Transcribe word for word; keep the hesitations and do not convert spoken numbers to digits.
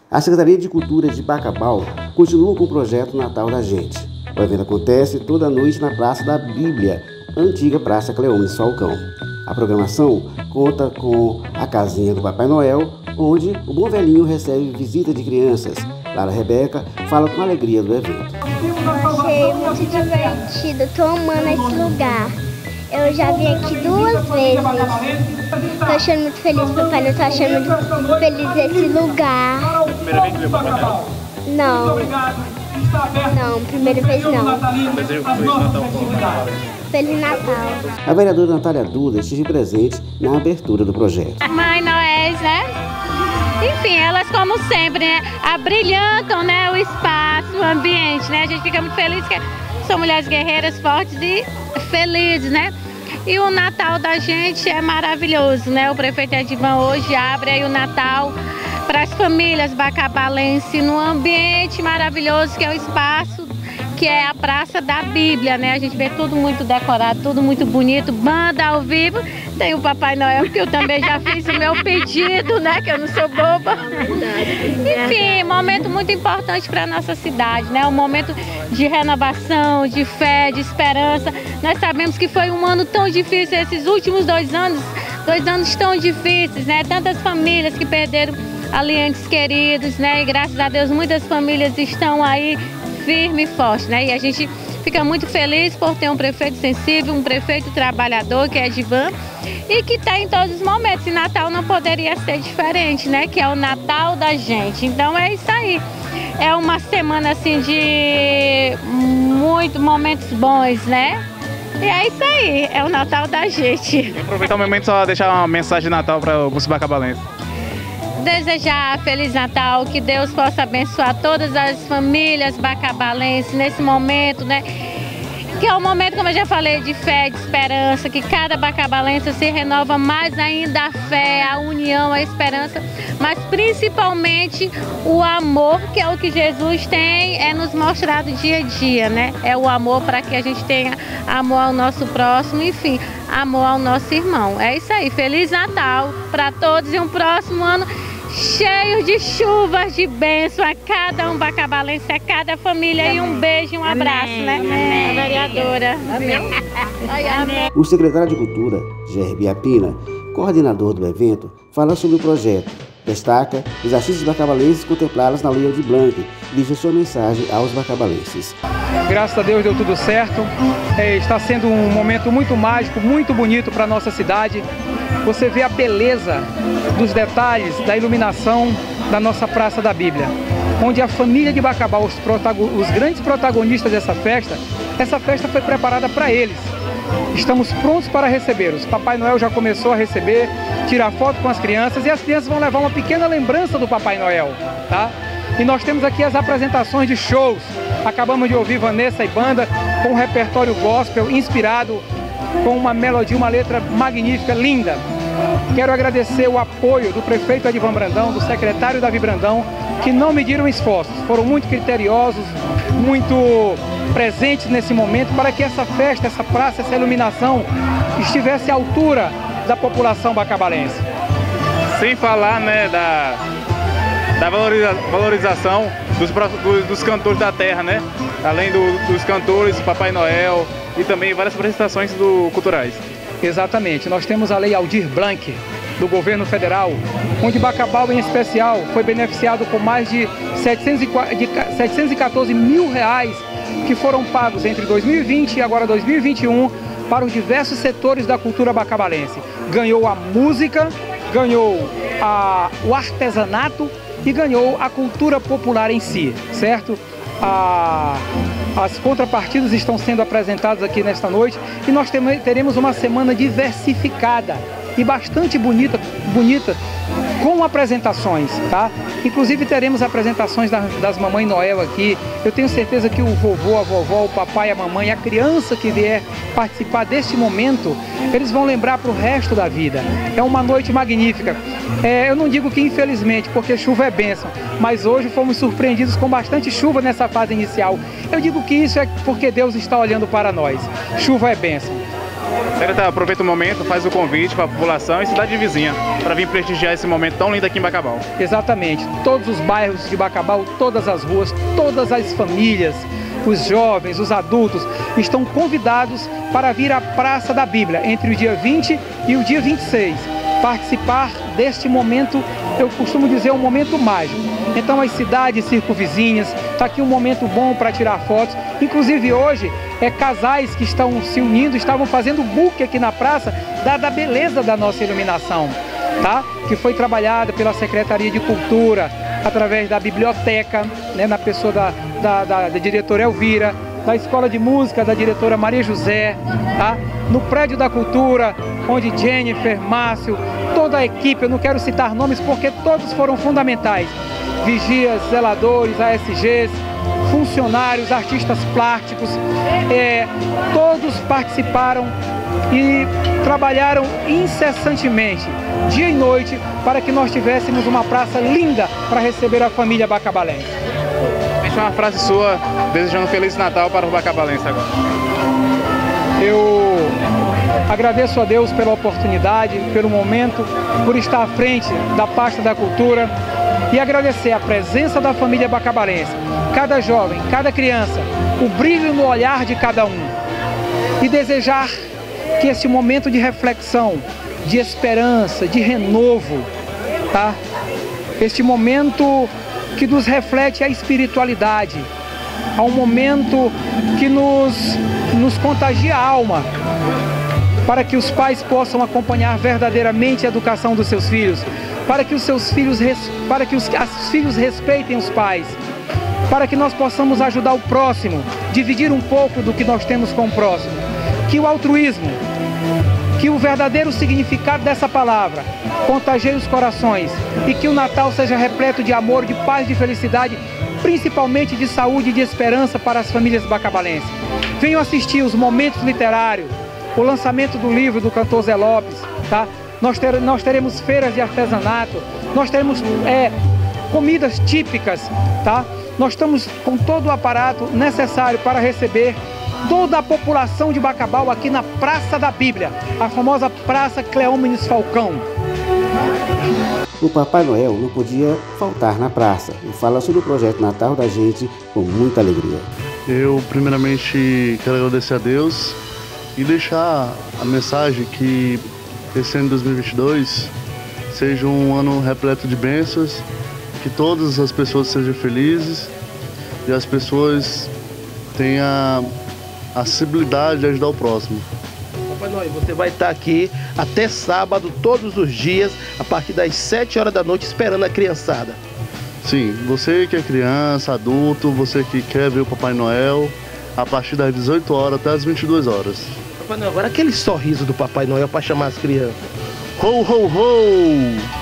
A Secretaria de Cultura de Bacabal continua com o projeto Natal da Gente. O evento acontece toda noite na Praça da Bíblia, antiga Praça Cleones Falcão. A programação conta com a casinha do Papai Noel, onde o Bom Velhinho recebe visita de crianças. Lara Rebeca fala com alegria do evento. Achei muito divertido, estou amando esse lugar. Eu já vim aqui duas vezes. Estou achando muito feliz, papai. Eu estou achando muito feliz esse lugar. Primeira vez que veio Papai Noel? Não. Não, primeira vez não. Feliz Natal. A vereadora Natália Duda esteve presente na abertura do projeto. Mãe Noéis, né? Enfim, elas como sempre, né? Abrilhantam, né, o espaço, o ambiente, né? A gente fica muito feliz que são mulheres guerreiras, fortes e felizes, né? E o Natal da gente é maravilhoso, né? O prefeito Edivan hoje abre aí o Natal para as famílias bacabalenses num ambiente maravilhoso que é o espaço, que é a Praça da Bíblia, né? A gente vê tudo muito decorado, tudo muito bonito, banda ao vivo. Tem o Papai Noel, que eu também já fiz o meu pedido, né? Que eu não sou boba. Enfim, momento muito importante para a nossa cidade, né? Um momento de renovação, de fé, de esperança. Nós sabemos que foi um ano tão difícil, esses últimos dois anos, dois anos tão difíceis, né? Tantas famílias que perderam ali entes queridos, né? E graças a Deus muitas famílias estão aí firme e forte, né? E a gente fica muito feliz por ter um prefeito sensível, um prefeito trabalhador, que é Edivan, e que está em todos os momentos. E Natal não poderia ser diferente, né? Que é o Natal da gente. Então é isso aí. É uma semana assim de muitos momentos bons, né? E é isso aí, é o Natal da gente. E aproveitar o momento só deixar uma mensagem de Natal para os bacabalenses. Desejar Feliz Natal, que Deus possa abençoar todas as famílias bacabalenses nesse momento, né? Que é um momento, como eu já falei, de fé, de esperança, que cada bacabalense se renova mais ainda a fé, a união, a esperança, mas principalmente o amor, que é o que Jesus tem, é nos mostrado dia a dia, né? É o amor para que a gente tenha amor ao nosso próximo, enfim, amor ao nosso irmão. É isso aí, Feliz Natal para todos e um próximo ano cheio de chuvas, de bênção a cada um bacabalense, a cada família. Amém. E um beijo e um abraço, amém, né? Amém. A vereadora. Amém. Ai, amém. O secretário de Cultura, Gerbi Apina, coordenador do evento, fala sobre o projeto. Destaca os artistas bacabalenses contemplados na Lei Aldir Blanc e deixa sua mensagem aos bacabalenses. Graças a Deus deu tudo certo. É, está sendo um momento muito mágico, muito bonito para a nossa cidade. Você vê a beleza dos detalhes da iluminação da nossa Praça da Bíblia, onde a família de Bacabal, os, os grandes protagonistas dessa festa, essa festa foi preparada para eles. Estamos prontos para recebê-los. Papai Noel já começou a receber, tirar foto com as crianças e as crianças vão levar uma pequena lembrança do Papai Noel, tá? E nós temos aqui as apresentações de shows. Acabamos de ouvir Vanessa e Banda com um repertório gospel inspirado com uma melodia, uma letra magnífica, linda. Quero agradecer o apoio do prefeito Edivan Brandão, do secretário Davi Brandão, que não mediram esforços, foram muito criteriosos, muito presentes nesse momento para que essa festa, essa praça, essa iluminação estivesse à altura da população bacabalense. Sem falar, né, da, da valoriza, valorização dos, dos, dos cantores da terra, né? Além do, dos cantores, Papai Noel e também várias apresentações do, culturais. Exatamente, nós temos a Lei Aldir Blanc do governo federal, onde Bacabal em especial foi beneficiado com mais de setecentos e quatorze mil reais que foram pagos entre dois mil e vinte e agora dois mil e vinte e um para os diversos setores da cultura bacabalense. Ganhou a música, ganhou a, o artesanato e ganhou a cultura popular em si, certo? A, as contrapartidas estão sendo apresentadas aqui nesta noite e nós teremos uma semana diversificada e bastante bonita, bonita com apresentações, tá? Inclusive teremos apresentações das, das Mamãe Noel aqui. Eu tenho certeza que o vovô, a vovó, o papai, a mamãe, a criança que vier participar deste momento, eles vão lembrar para o resto da vida. É uma noite magnífica. É, eu não digo que infelizmente, porque chuva é bênção, mas hoje fomos surpreendidos com bastante chuva nessa fase inicial. Eu digo que isso é porque Deus está olhando para nós. Chuva é bênção. Secretário, aproveita o momento, faz o convite para a população e cidade vizinha para vir prestigiar esse momento tão lindo aqui em Bacabal. Exatamente. Todos os bairros de Bacabal, todas as ruas, todas as famílias, os jovens, os adultos, estão convidados para vir à Praça da Bíblia entre o dia vinte e o dia vinte e seis. Participar deste momento, eu costumo dizer, um momento mágico. Então as cidades circunvizinhas, está aqui um momento bom para tirar fotos. Inclusive hoje, é casais que estão se unindo, estavam fazendo book aqui na praça, dada a beleza da nossa iluminação, tá? Que foi trabalhada pela Secretaria de Cultura, através da biblioteca, né, na pessoa da, da, da, da diretora Elvira, da Escola de Música da diretora Maria José, tá? No Prédio da Cultura, onde Jennifer, Márcio, toda a equipe, eu não quero citar nomes porque todos foram fundamentais. Vigias, zeladores, A S Gs, funcionários, artistas plásticos, é, todos participaram e trabalharam incessantemente, dia e noite, para que nós tivéssemos uma praça linda para receber a família bacabalense. Deixa uma frase sua, desejando um Feliz Natal para o bacabalense agora. Eu agradeço a Deus pela oportunidade, pelo momento, por estar à frente da pasta da cultura e agradecer a presença da família bacabalense, cada jovem, cada criança, o brilho no olhar de cada um e desejar que esse momento de reflexão, de esperança, de renovo, tá? Este momento que nos reflete a espiritualidade, a um momento que nos, nos contagia a alma, para que os pais possam acompanhar verdadeiramente a educação dos seus filhos, para que os seus filhos, para que os, os filhos respeitem os pais, para que nós possamos ajudar o próximo, dividir um pouco do que nós temos com o próximo, que o altruísmo, que o verdadeiro significado dessa palavra contagie os corações e que o Natal seja repleto de amor, de paz, de felicidade, principalmente de saúde e de esperança para as famílias bacabalenses. Venham assistir os momentos literários, o lançamento do livro do cantor Zé Lopes, tá? Nós, ter, nós teremos feiras de artesanato, nós teremos é, comidas típicas, tá? Nós estamos com todo o aparato necessário para receber toda a população de Bacabal aqui na Praça da Bíblia, a famosa Praça Cleómenes Falcão. O Papai Noel não podia faltar na praça e fala sobre o projeto Natal da Gente com muita alegria. Eu primeiramente quero agradecer a Deus e deixar a mensagem que esse ano de dois mil e vinte e dois seja um ano repleto de bênçãos, que todas as pessoas sejam felizes e as pessoas tenham a acessibilidade de ajudar o próximo. Papai Noel, você vai estar aqui até sábado, todos os dias, a partir das sete horas da noite, esperando a criançada. Sim, você que é criança, adulto, você que quer ver o Papai Noel, a partir das dezoito horas até as vinte e duas horas. Papai Noel, agora aquele sorriso do Papai Noel para chamar as crianças. Ho, ho, ho!